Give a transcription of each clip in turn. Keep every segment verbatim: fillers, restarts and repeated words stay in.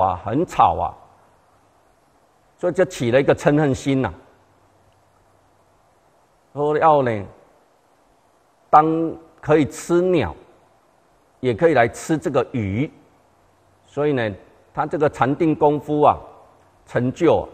啊，很吵啊，所以就起了一个嗔恨心呐、啊，说要呢，当可以吃鸟，也可以来吃这个鱼，所以呢，他这个禅定功夫啊，成就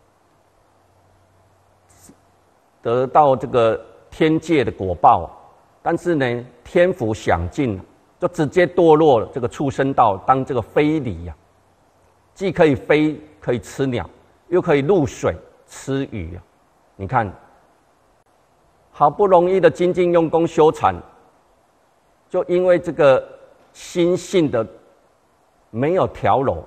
得到这个天界的果报，但是呢，天福享尽，就直接堕落了这个畜生道，当这个非礼呀、啊，既可以飞，可以吃鸟，又可以入水吃鱼啊！你看，好不容易的精进用功修禅，就因为这个心性的没有调柔，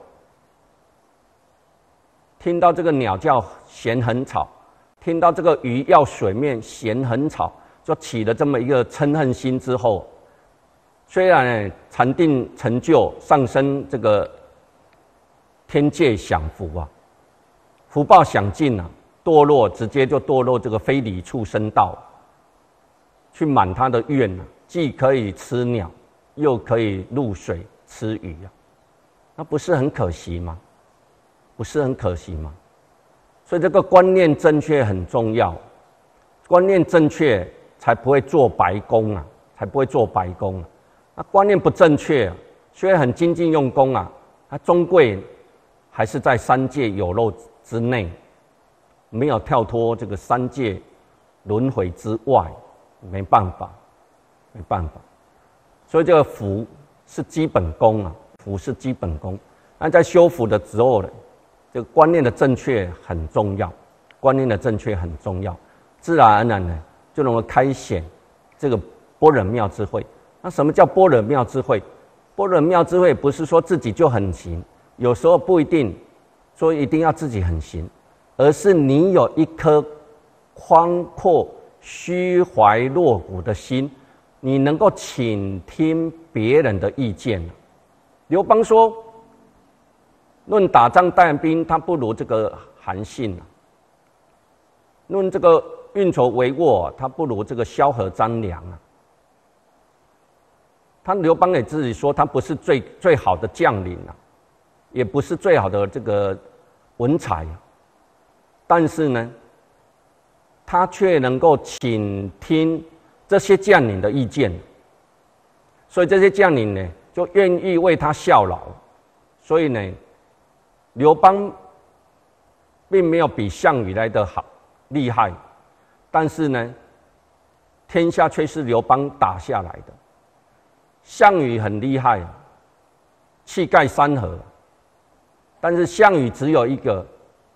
听到这个鸟叫嫌很吵，听到这个鱼要水面嫌很吵，就起了这么一个嗔恨心之后，虽然禅定成就上升这个天界享福啊，福报享尽啊，堕落直接就堕落这个非礼畜生道，去满他的愿啊，既可以吃鸟，又可以入水吃鱼啊，那不是很可惜吗？不是很可惜吗？所以这个观念正确很重要，观念正确才不会做白工啊，才不会做白工啊。那观念不正确，虽然很精进用功啊，他终归还是在三界有漏之内，没有跳脱这个三界轮回之外，没办法，没办法。所以这个福是基本功啊，福是基本功。那在修福的时候呢，这个观念的正确很重要，观念的正确很重要，自然而然呢，就能够开显这个般若妙智慧。那什么叫般若妙智慧？般若妙智慧不是说自己就很行，有时候不一定说一定要自己很行，而是你有一颗宽阔虚怀若谷的心，你能够倾听别人的意见。刘邦说，论打仗带兵，他不如这个韩信啊；论这个运筹帷幄，他不如这个萧何张良啊。他刘邦也自己说，他不是最最好的将领啊，也不是最好的这个文采啊，但是呢，他却能够倾听这些将领的意见，所以这些将领呢，就愿意为他效劳。所以呢，刘邦并没有比项羽来得好厉害，但是呢，天下却是刘邦打下来的。项羽很厉害，气盖山河，但是项羽只有一个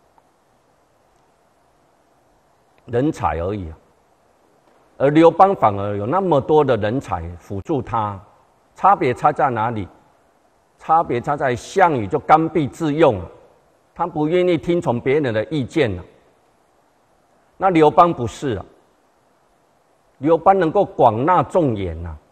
人才而已，而刘邦反而有那么多的人才辅助他，差别差在哪里？差别差在项羽就刚愎自用，他不愿意听从别人的意见，那刘邦不是啊，刘邦能够广纳众言啊，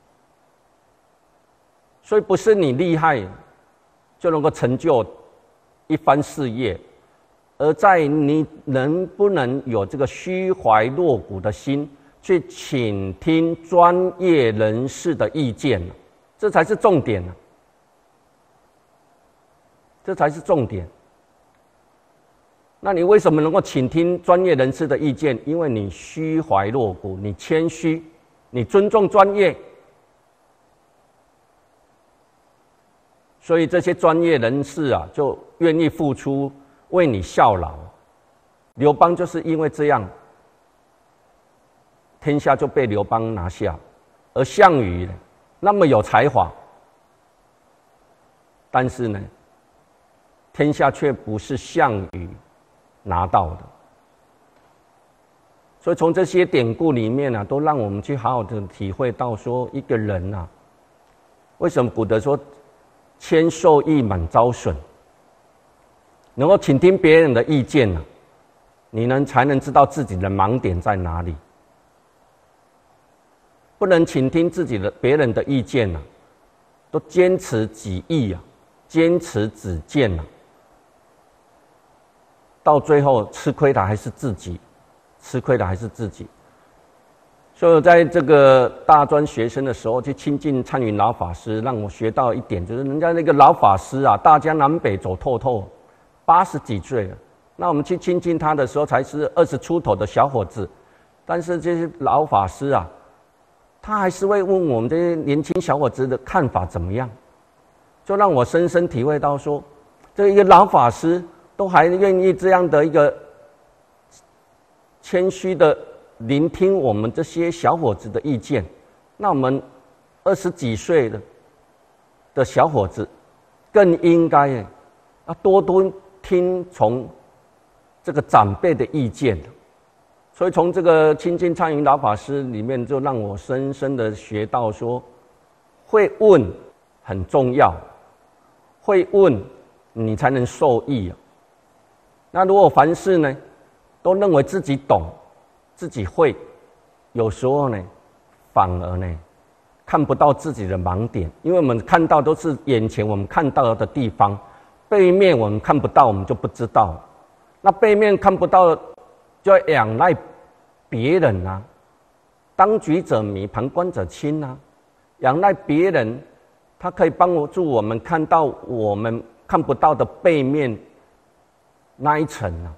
所以不是你厉害就能够成就一番事业，而在你能不能有这个虚怀若谷的心，去倾听专业人士的意见，这才是重点啊，这才是重点。那你为什么能够倾听专业人士的意见？因为你虚怀若谷，你谦虚，你尊重专业，所以这些专业人士啊，就愿意付出，为你效劳。刘邦就是因为这样，天下就被刘邦拿下。而项羽呢，那么有才华，但是呢，天下却不是项羽拿到的。所以从这些典故里面啊，都让我们去好好的体会到说，一个人啊，为什么古德说谦受益满招损，能够倾听别人的意见啊，你能才能知道自己的盲点在哪里。不能倾听自己的别人的意见啊，都坚持己意啊，坚持己见啊，到最后吃亏的还是自己，吃亏的还是自己。 所以我在这个大专学生的时候，去亲近灿云老法师，让我学到一点，就是人家那个老法师啊，大江南北走透透，八十几岁了。那我们去亲近他的时候，才是二十出头的小伙子，但是这些老法师啊，他还是会问我们这些年轻小伙子的看法怎么样，就让我深深体会到说，这一个老法师都还愿意这样的一个谦虚的聆听我们这些小伙子的意见，那我们二十几岁的的小伙子，更应该要多多听从这个长辈的意见。所以从这个亲近灿云老法师里面，就让我深深的学到说，会问很重要，会问你才能受益啊。那如果凡事呢，都认为自己懂，自己会，有时候呢，反而呢，看不到自己的盲点，因为我们看到都是眼前我们看到的地方，背面我们看不到，我们就不知道。那背面看不到，就要仰赖别人啊，当局者迷，旁观者清啊，仰赖别人，他可以帮助我们看到我们看不到的背面那一层啊。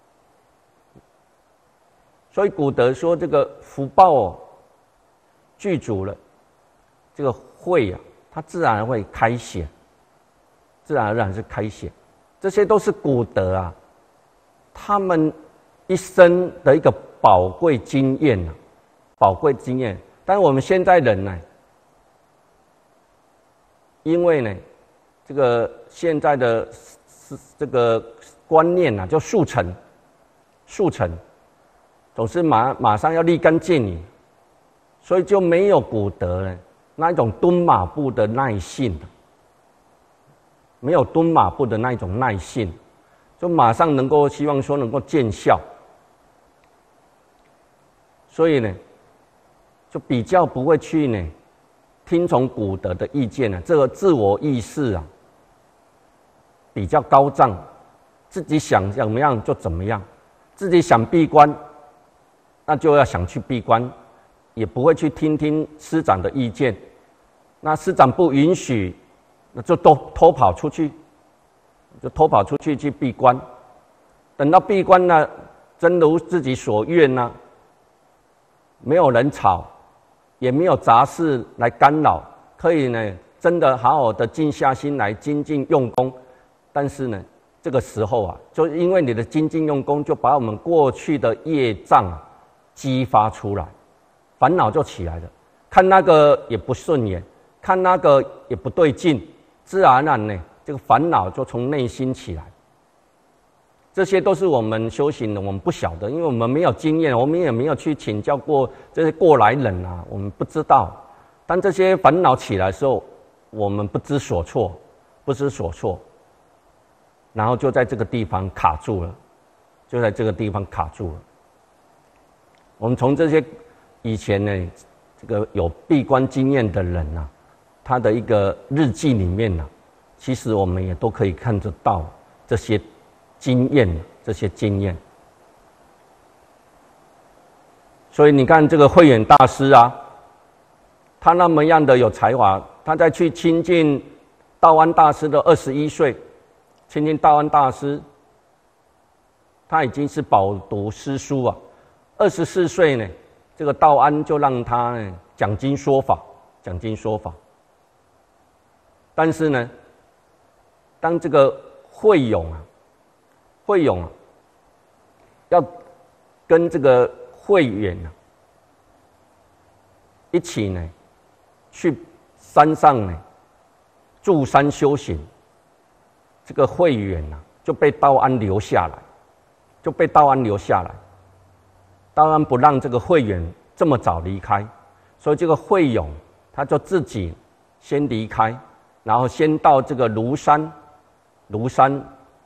所以古德说，这个福报哦具足了，这个慧啊，它自然会开显，自然而然是开显。这些都是古德啊，他们一生的一个宝贵经验啊，宝贵经验。但是我们现在人呢，因为呢，这个现在的这个观念啊，叫速成，速成。总是马马上要立竿见影，所以就没有古德呢那一种蹲马步的耐性，没有蹲马步的那一种耐性，就马上能够希望说能够见效，所以呢，就比较不会去呢听从古德的意见呢，这个自我意识啊比较高涨，自己想怎么样就怎么样，自己想闭关。那就要想去闭关，也不会去听听师长的意见。那师长不允许，那就都偷跑出去，就偷跑出去去闭关。等到闭关呢，真如自己所愿呢，没有人吵，也没有杂事来干扰，可以呢，真的好好的静下心来精进用功。但是呢，这个时候啊，就因为你的精进用功，就把我们过去的业障啊激发出来，烦恼就起来了。看那个也不顺眼，看那个也不对劲，自然而然呢，这个烦恼就从内心起来。这些都是我们修行的，我们不晓得，因为我们没有经验，我们也没有去请教过这些过来人啊，我们不知道。当这些烦恼起来的时候，我们不知所措，不知所措，然后就在这个地方卡住了，就在这个地方卡住了。我们从这些以前呢，这个有闭关经验的人啊，他的一个日记里面呢、啊，其实我们也都可以看得到这些经验，这些经验。所以你看这个慧远大师啊，他那么样的有才华，他在去亲近道安大师的二十一岁，亲近道安大师，他已经是饱读诗书啊。二十四岁呢，这个道安就让他呢讲经说法，讲经说法。但是呢，当这个慧勇啊，慧勇啊，要跟这个慧远啊一起呢去山上呢住山修行，这个慧远啊就被道安留下来，就被道安留下来。道安不让这个慧远这么早离开，所以这个慧勇他就自己先离开，然后先到这个庐山，庐山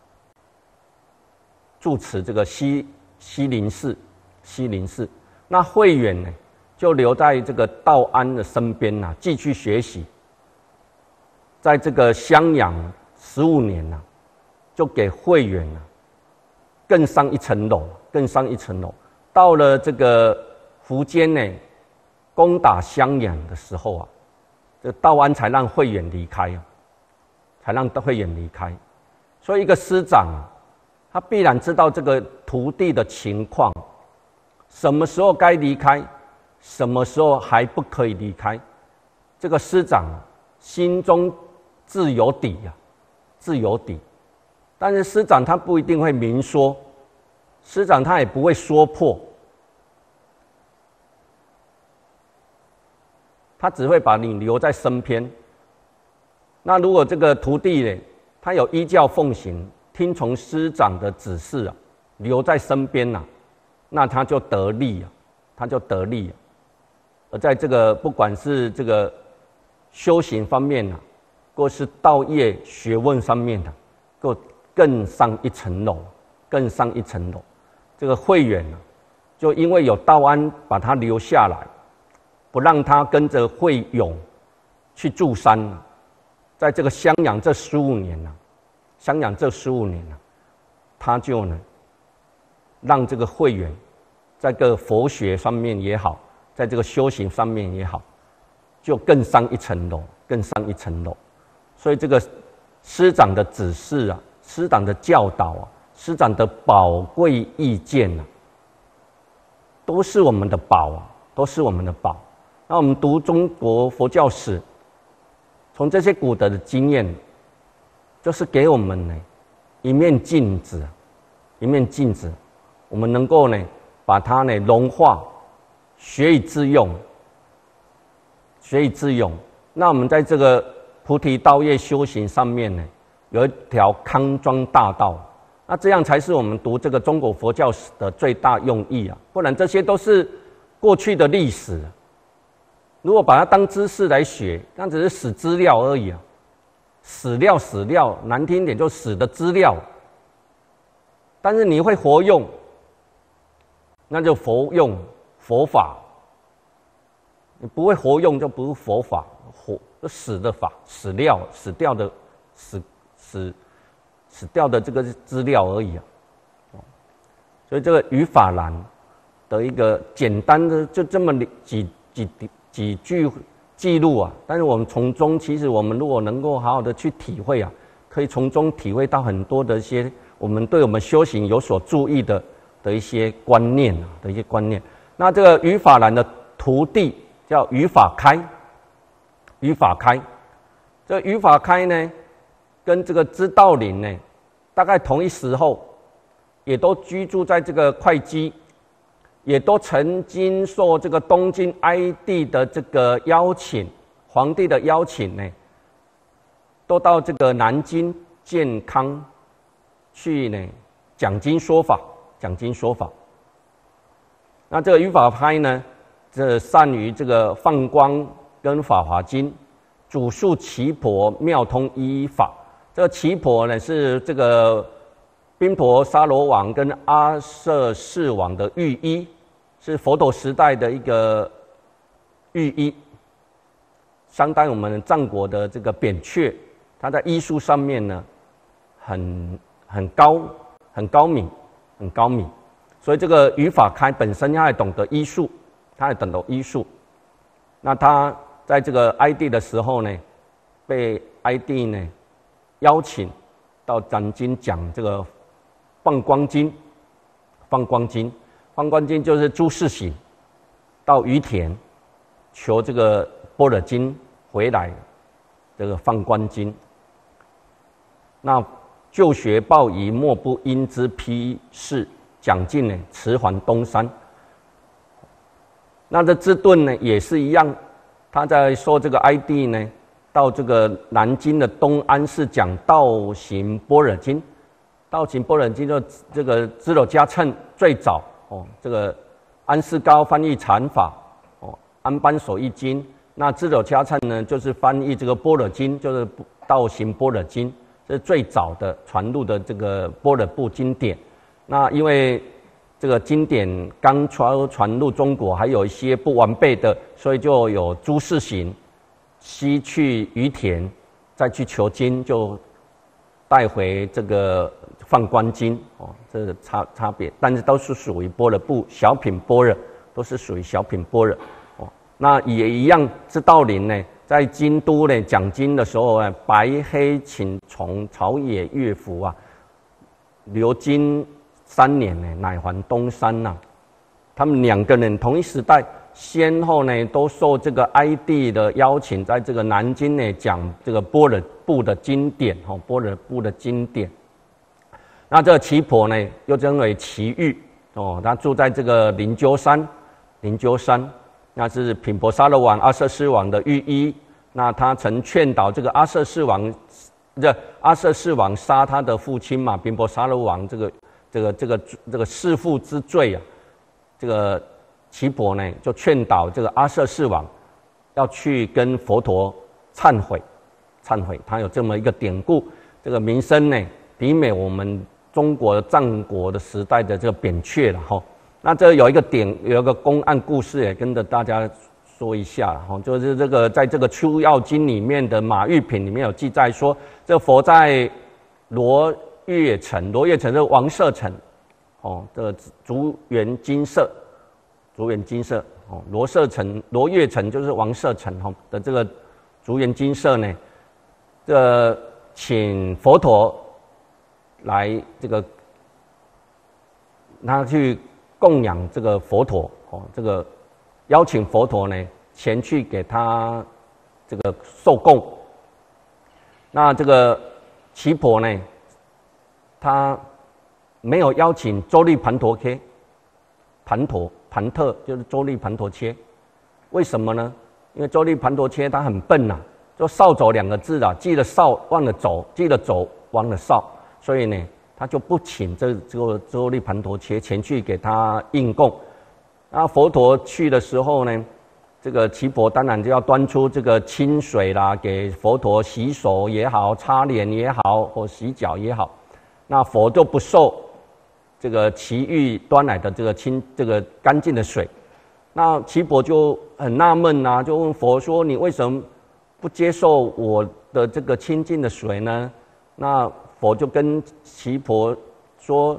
住持这个西西林寺，西林寺。那慧远呢，就留在这个道安的身边呐、啊，继续学习。在这个襄阳十五年呐、啊，就给慧远啊更上一层楼，更上一层楼。到了这个苻坚呢， 攻打襄阳的时候啊，这道安才让慧远离开啊，才让慧远离开。所以一个师长啊，他必然知道这个徒弟的情况，什么时候该离开，什么时候还不可以离开。这个师长啊，心中自有底啊，自有底。但是师长他不一定会明说，师长他也不会说破，他只会把你留在身边。那如果这个徒弟呢，他有依教奉行，听从师长的指示啊，留在身边啊，那他就得利啊，他就得利啊。而在这个不管是这个修行方面啊，或是道业学问上面啊，更更上一层楼，更上一层楼。这个慧远啊，就因为有道安把他留下来，不让他跟着慧勇去住山啊。在这个襄阳这十五年啊，襄阳这十五年啊，他就呢，让这个慧远，在这个佛学上面也好，在这个修行上面也好，就更上一层楼，更上一层楼。所以这个师长的指示啊，师长的教导啊，师长的宝贵意见啊，都是我们的宝啊，都是我们的宝。那我们读中国佛教史，从这些古德的经验，就是给我们呢一面镜子，一面镜子，我们能够呢把它呢融化，学以致用，学以致用。那我们在这个菩提道业修行上面呢，有一条康庄大道，那这样才是我们读这个中国佛教史的最大用意啊！不然这些都是过去的历史。如果把它当知识来学，那只是死资料而已啊！史料史料，难听点就死的资料。但是你会活用，那就佛用佛法；你不会活用，就不是佛法，活就死的法，史料死掉的死死死掉的这个资料而已啊！所以这个语法栏的一个简单的就这么几几几句记录啊，但是我们从中其实我们如果能够好好的去体会啊，可以从中体会到很多的一些我们对我们修行有所注意的的一些观念啊的一些观念。那这个语法栏的徒弟叫语法开，语法开，这个语法开呢，跟这个知道林呢，大概同一时候，也都居住在这个会稽。也都曾经受这个东晋哀帝的这个邀请，皇帝的邀请呢，都到这个南京建康去呢讲经说法，讲经说法。那这个语法派呢，这善于这个放光跟法华经，主述奇婆妙通一法。这个奇婆呢是这个宾陀沙罗王跟阿舍世王的御医，是佛陀时代的一个御医，相当于我们战国的这个扁鹊，他在医术上面呢，很很高，很高明，很高明。所以这个语法开本身他也懂得医术，他也懂得医术。那他在这个哀帝的时候呢，被哀帝呢邀请到南京讲这个放光经，放光经，放光经就是朱士行到于田求这个般若经回来，这个放光经。那就学报疑莫不因之批示，讲尽呢辞还东山。那这智顿呢也是一样，他在说这个哀帝呢到这个南京的东安寺讲道行般若经。道行般若经就这个支珞迦谶最早哦，这个安世高翻译禅法哦，安般守一经。那支珞迦谶呢，就是翻译这个般若经，就是道行般若经，这是最早的传入的这个般若部经典。那因为这个经典刚传传入中国，还有一些不完备的，所以就有朱士行西去于田，再去求经，就带回这个放光经哦，这个差差别，但是都是属于般若部小品般若，都是属于小品般若哦。 那也一样，知道林呢，在京都呢讲经的时候啊，白黑请从朝野乐府啊，流经三年呢，乃还东山呐、啊。他们两个人同一时代，先后呢都受这个哀帝的邀请，在这个南京呢讲这个般若部的经典，哈，般若部的经典。那这个岐婆呢，又称为岐玉哦，他住在这个灵鹫山，灵鹫山。那是频婆沙罗王阿阇世王的御医，那他曾劝导这个阿阇世王，这阿阇世王杀他的父亲嘛，频婆沙罗王这个这个这个这个弑父之罪啊，这个岐婆呢就劝导这个阿阇世王要去跟佛陀忏悔，忏悔。他有这么一个典故，这个名声呢媲美我们中国战国的时代的这个扁鹊了哈。那这有一个点，有一个公案故事也跟着大家说一下哈，就是这个在这个《出要经》里面的马玉品里面有记载说，这佛在罗越城，罗越城是王舍城，哦，这个竹园精舍，竹园精舍哦，罗舍城、罗越城就是王舍城哈的这个竹园精舍呢，这请佛陀来这个，他去供养这个佛陀哦，这个邀请佛陀呢前去给他这个受供。那这个岐婆呢，他没有邀请周利盘陀切，盘陀盘特就是周利盘陀切，为什么呢？因为周利盘陀切他很笨呐、啊，就少走两个字啊，记了少忘了走，记了走忘了少，所以呢。他就不请这这个周利盘陀切前去给他应供。那佛陀去的时候呢，这个岐婆当然就要端出这个清水啦，给佛陀洗手也好，擦脸也好，或洗脚也好。那佛就不受这个岐玉端来的这个清这个干净的水。那岐婆就很纳闷啊，就问佛说：“你为什么不接受我的这个清净的水呢？”那佛就跟岐婆说：“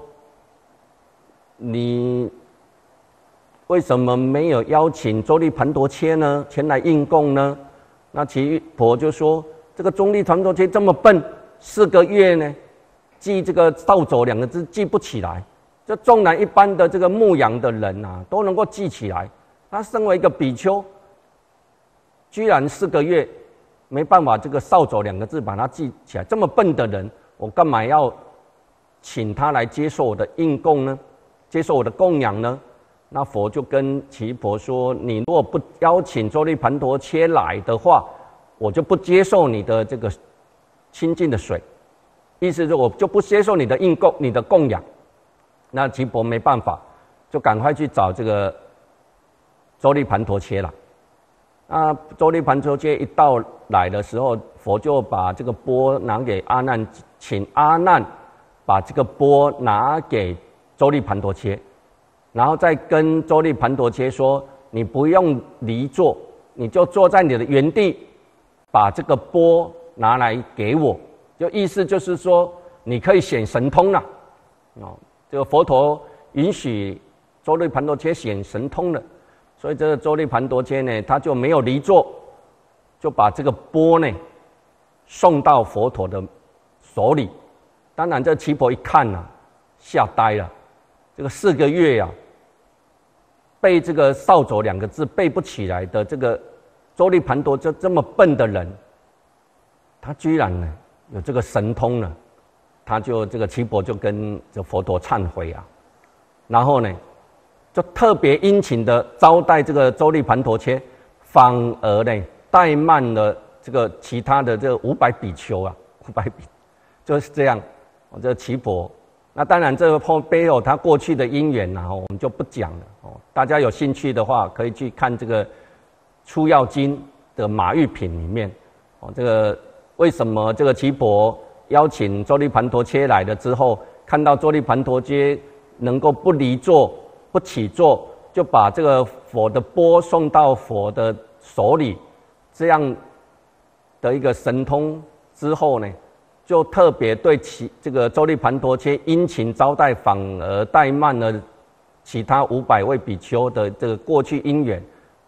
你为什么没有邀请周利盘陀切呢？前来应供呢？”那岐婆就说：“这个周利盘陀切这么笨，四个月呢，记这个少走两个字记不起来。这纵然一般的这个牧羊的人啊，都能够记起来。他身为一个比丘，居然四个月没办法这个少走两个字把它记起来，这么笨的人。”我干嘛要请他来接受我的应供呢？接受我的供养呢？那佛就跟岐婆说：“你如果不邀请周利盘陀切来的话，我就不接受你的这个清净的水。意思是我就不接受你的应供、你的供养。”那岐婆没办法，就赶快去找这个周利盘陀切了。那周利盘陀切一到来的时候，佛就把这个钵拿给阿难，请阿难把这个钵拿给周利盘陀切，然后再跟周利盘陀切说：“你不用离座，你就坐在你的原地，把这个钵拿来给我。”就意思就是说，你可以显神通了。哦，这个佛陀允许周利盘陀切显神通了。所以这个周利盘陀切呢，他就没有离座，就把这个钵呢送到佛陀的手里。当然，这岐婆一看啊，吓呆了。这个四个月呀、啊，背这个少走两个字背不起来的这个周利盘陀这这么笨的人，他居然呢有这个神通了。他就这个岐婆就跟这佛陀忏悔啊，然后呢。就特别殷勤的招待这个周利盘陀切，反而呢怠慢了这个其他的这个五百比丘啊，五百比就是这样。哦，这个岐婆，那当然这个后背后他过去的因缘啊，我们就不讲了哦。大家有兴趣的话，可以去看这个《出要经》的马玉品里面哦。这个为什么这个岐婆邀请周利盘陀切来了之后，看到周利盘陀切能够不离座。不起坐，就把这个佛的钵送到佛的手里，这样的一个神通之后呢，就特别对其这个周利盘陀切殷勤招待，反而怠慢了其他五百位比丘的这个过去因缘，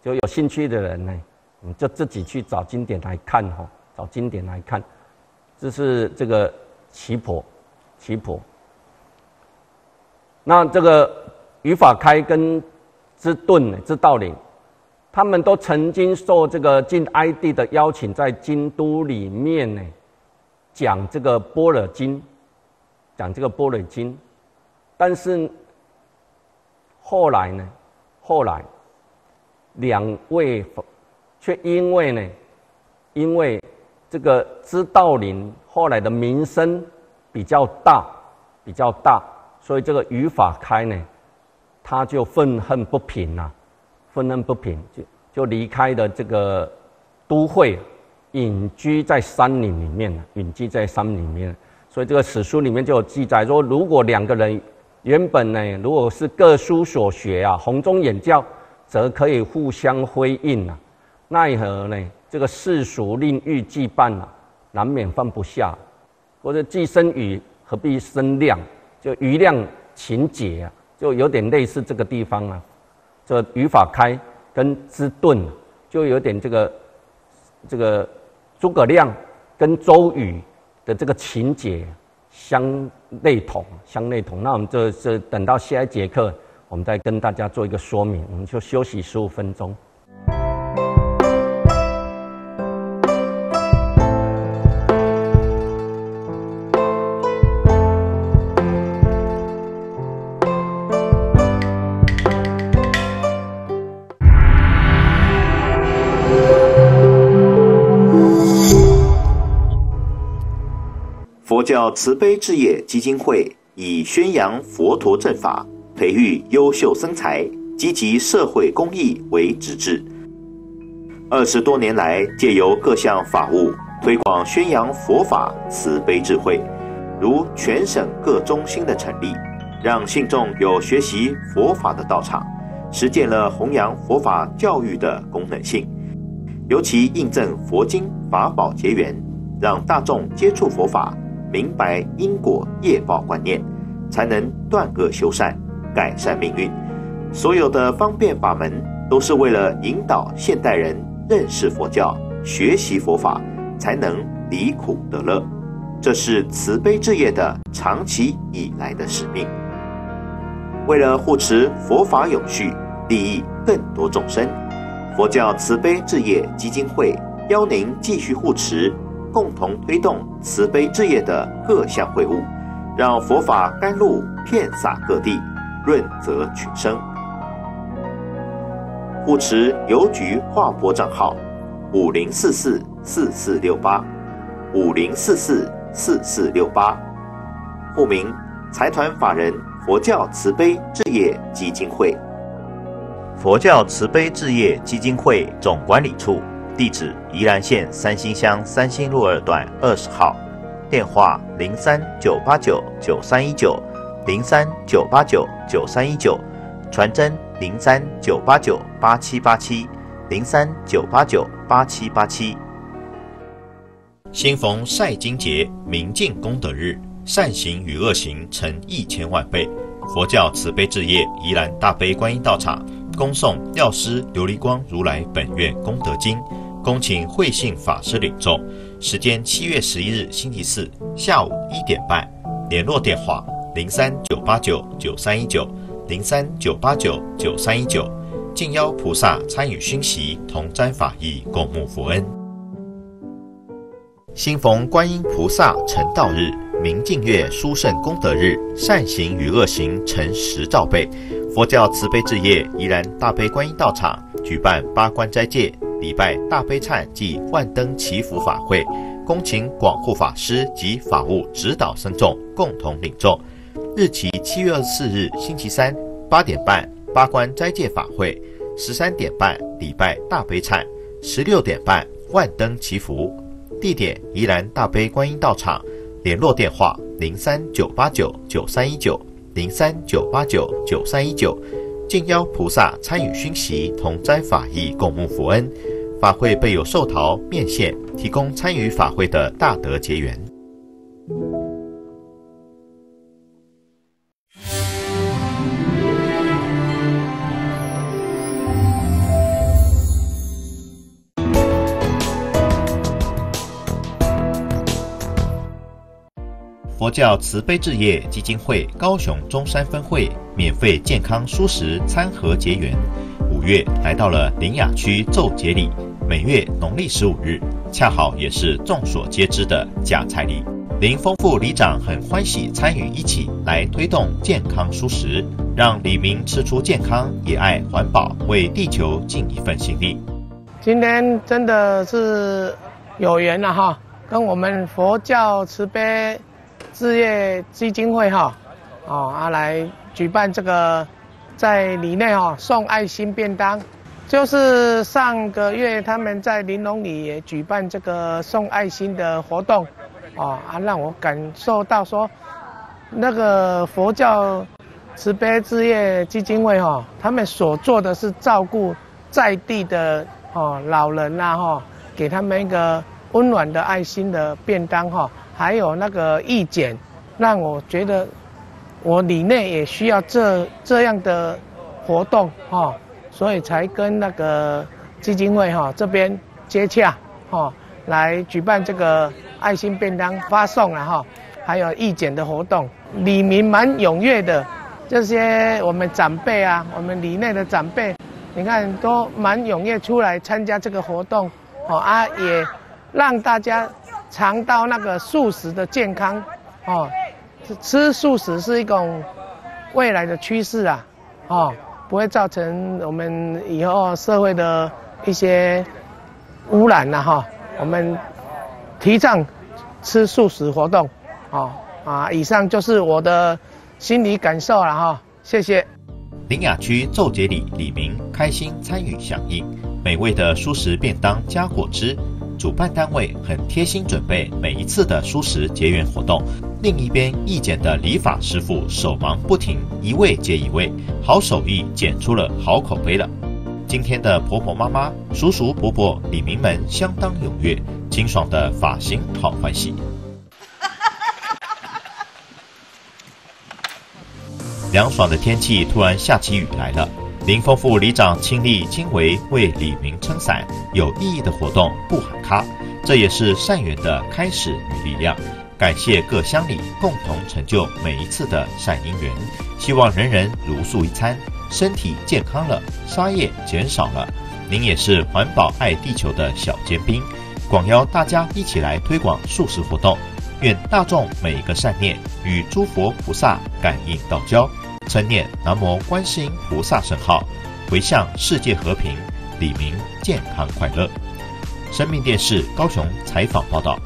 就有兴趣的人呢，你就自己去找经典来看哈，找经典来看。这是这个奇婆，奇婆。那这个于法开跟知顿、知道林，他们都曾经受这个晋哀帝的邀请，在京都里面呢讲这个般若经，讲这个般若经。但是后来呢，后来两位却因为呢，因为这个知道林后来的名声比较大，比较大，所以这个于法开呢，他就愤恨不平啊，愤恨不平，就就离开了这个都会，隐居在山林里面，隐居在山林里面。所以这个史书里面就有记载说，如果两个人原本呢，如果是各书所学啊，弘宗演教，则可以互相辉映啊。奈何呢？这个世俗令欲羁绊啊，难免放不下。或者既生瑜，何必生亮？就瑜亮情节啊，就有点类似这个地方啊。这于法开跟知顿，就有点这个这个诸葛亮跟周瑜的这个情节相类同，相类同。那我们就就等到下一节课，我们再跟大家做一个说明。我们就休息十五分钟。 佛教慈悲置业基金会以宣扬佛陀正法、培育优秀僧才、积极社会公益为旨志。二十多年来，借由各项法务推广宣扬佛法慈悲智慧，如全省各中心的成立，让信众有学习佛法的道场，实践了弘扬佛法教育的功能性。尤其印证佛经法宝结缘，让大众接触佛法，明白因果业报观念，才能断恶修善，改善命运。所有的方便法门，都是为了引导现代人认识佛教，学习佛法，才能离苦得乐。这是慈悲置业的长期以来的使命。为了护持佛法永续，利益更多众生，佛教慈悲置业基金会邀您继续护持，共同推动慈悲置业的各项会务，让佛法甘露遍洒各地，润泽群生。护持邮局划拨账号五零四四四四六八五零四四四四六八，户名财团法人佛教慈悲置业基金会。佛教慈悲置业基金会总管理处地址：宜兰县三星乡三星路二段二十号，电话零三九八九九三一九零三九八九九三一九，传真零三九八九八七八七零三九八九八七八七。新逢晒经节，明净功德日，善行与恶行成一千万倍。佛教慈悲置业宜兰大悲观音道场恭送药师琉璃光如来本愿功德经，恭请慧信法师领众。时间七月十一日星期四下午一点半。联络电话零三九八九九三一九零三九八九九三一九。敬邀菩萨参与熏习，同沾法益，共沐佛恩。新逢观音菩萨成道日，明净月殊胜功德日，善行与恶行成十兆倍。佛教慈悲置业宜兰大悲观音道场举办八关斋戒、礼拜大悲忏及万灯祈福法会，恭请广护法师及法务指导僧众共同领众。日期七月二十四日星期三八点半八关斋戒法会，十三点半礼拜大悲忏，十六点半万灯祈福。地点宜兰大悲观音道场，联络电话零三九八九九三一九零三九八九九三一九。敬邀菩萨参与熏习，同沾法益，共沐佛恩。法会备有寿桃、面线，提供参与法会的大德结缘。 佛教慈悲置业基金会高雄中山分会免费健康蔬食餐盒结缘。五月来到了苓雅区奏节里，每月农历十五日，恰好也是众所皆知的加菜里。林丰富里长很欢喜参与一起来推动健康蔬食，让里民吃出健康，也爱环保，为地球尽一份心力。 今天真的是有缘了哈，跟我们佛教慈悲置业基金会哈，哦啊来举办这个在里内哈送爱心便当，就是上个月他们在林农里也举办这个送爱心的活动。哦啊，让我感受到说，那个佛教慈悲置业基金会哈、哦，他们所做的是照顾在地的哦老人呐、啊、哈、哦，给他们一个温暖的爱心的便当哈、哦，还有那个义剪，让我觉得我里内也需要这这样的活动哈、哦，所以才跟那个基金会哈、哦、这边接洽哈、哦，来举办这个爱心便当发送了哈，还有义剪的活动，里民蛮踊跃的，这些我们长辈啊，我们里内的长辈，你看都蛮踊跃出来参加这个活动，哦啊，也让大家尝到那个素食的健康，哦，吃素食是一种未来的趋势啊，哦，不会造成我们以后社会的一些污染呐、啊、哈，我们提倡吃素食活动，哦啊，以上就是我的心理感受了哈，谢谢。 苓雅区奏节里里民开心参与响应，美味的蔬食便当加果汁，主办单位很贴心准备每一次的蔬食结缘活动。另一边义剪的理发师傅手忙不停，一位接一位，好手艺剪出了好口碑了。今天的婆婆妈妈、叔叔伯伯、里民们相当踊跃，清爽的发型好欢喜。凉爽的天气突然下起雨来了，林丰富里长亲力亲为为里民撑伞，有意义的活动不喊卡，这也是善缘的开始与力量。感谢各乡里共同成就每一次的善因缘，希望人人如素一餐，身体健康了，杀业减少了。您也是环保爱地球的小尖兵，广邀大家一起来推广素食活动。愿大众每一个善念与诸佛菩萨感应道交，称念南无观世音菩萨圣号，回向世界和平，里民健康快乐。生命电视高雄采访报道。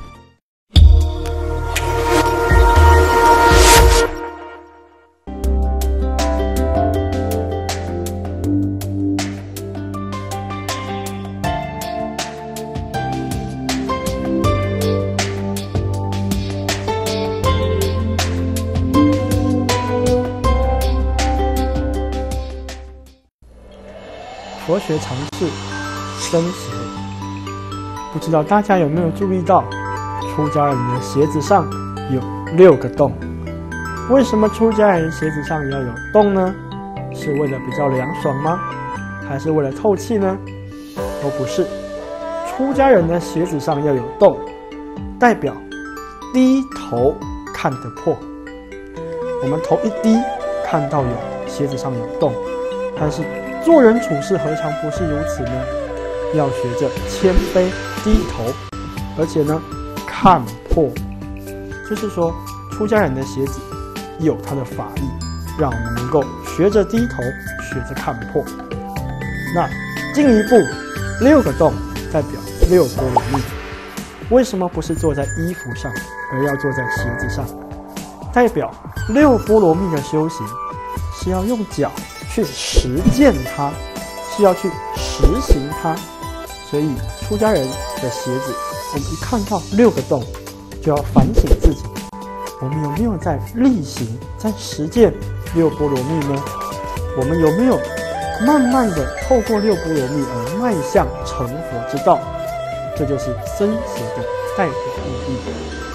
佛学常识生鞋，不知道大家有没有注意到，出家人的鞋子上有六个洞。为什么出家人鞋子上要有洞呢？是为了比较凉爽吗？还是为了透气呢？都不是。出家人的鞋子上要有洞，代表低头看得破。我们头一低，看到有鞋子上有洞，但是做人处事何尝不是如此呢？要学着谦卑低头，而且呢看破，就是说出家人的鞋子有它的法力，让我们能够学着低头，学着看破。那进一步，六个洞代表六波罗蜜。为什么不是坐在衣服上，而要坐在鞋子上？代表六波罗蜜的修行是要用脚去实践它，是要去实行它。所以出家人的鞋子，我们一看到六个洞，就要反省自己，我们有没有在力行，在实践六波罗蜜呢？我们有没有慢慢的透过六波罗蜜而迈向成佛之道？这就是僧鞋的代表意义。